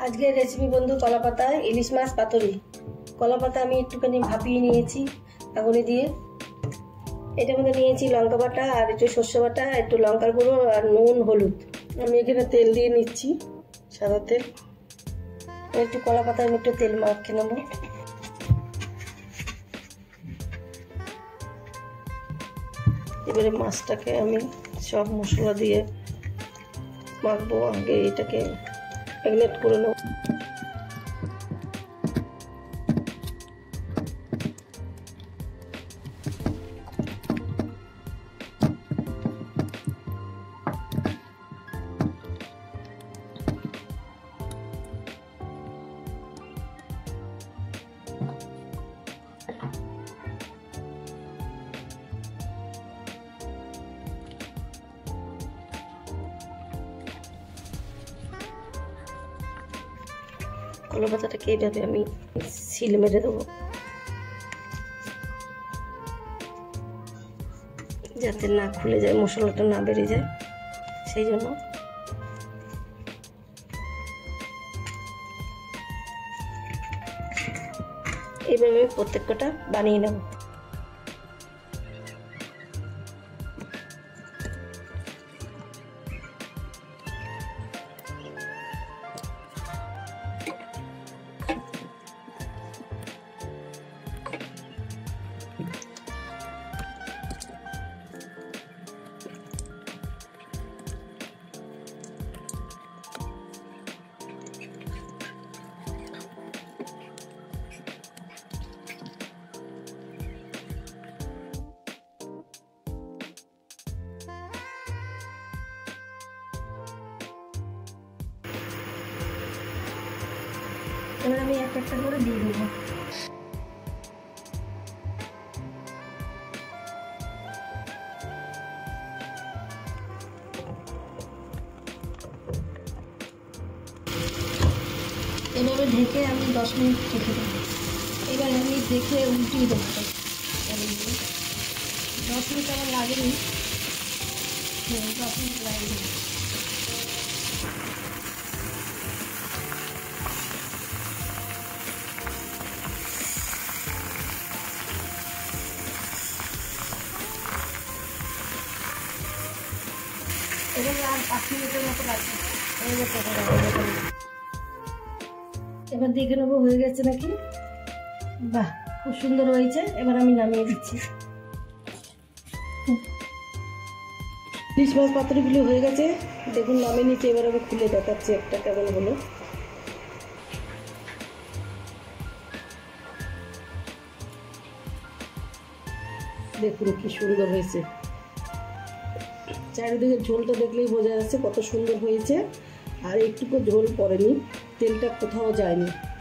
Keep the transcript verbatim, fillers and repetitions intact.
আজকের রেসিপি বন্ধু কলা পাতা ইলিশ মাছ পাতুরি। কলা পাতা আমি একটুখানি ভাপিয়ে নিয়েছি আগুনে দিয়ে। এটার মধ্যে নিয়েছি লঙ্কা বাটা আর একটু সর্ষে বাটা, একটু লঙ্কার গুঁড়ো আর নুন হলুদ। আমি এখানে তেল দিয়ে নিচ্ছি, সাদা তেল। একটু কলা পাতা আমি একটু তেল মাখিয়ে নেব। এবারে মাছটাকে আমি সব মশলা দিয়ে মাখবো। আগে এটাকে ম্যারিনেট করে নেব। কলা পাতাটাকে এইভাবে আমি সিল মেরে দেবো, যাতে না খুলে যায়, মশলাটা না বেরিয়ে যায়, সেই জন্য। এইভাবে প্রত্যেকটা বানিয়ে নেব। এবার আমি একটা একটা করে দিয়ে দেবো। এভাবে ঢেকে আমি দশ মিনিট রেখে দেবো। এবার আমি দেখে উল্টিয়ে দেবো। দশ মিনিট আমার লাগেনি, দশ মিনিট লাগেনি। এবার আর পাঁচ মিনিটের মতো লাগবে। এবার দেখে নেবো হয়ে গেছে নাকি। বাহ, খুব সুন্দর হয়েছে। এবার আমি নামিয়ে দিচ্ছি। ইলিশ মাছ পাতুরিগুলো হয়ে গেছে, দেখুন নামিয়ে নিচে। এবার আমি খুলে দেখাচ্ছি একটা কেমন হলো। দেখুন কি সুন্দর হয়েছে। চারিদিকে ঝোলটা দেখলেই বোঝা যাচ্ছে কত সুন্দর হয়েছে। আর একটুকু ঝোল পড়েনি, তেলটা কোথাও যায়নি।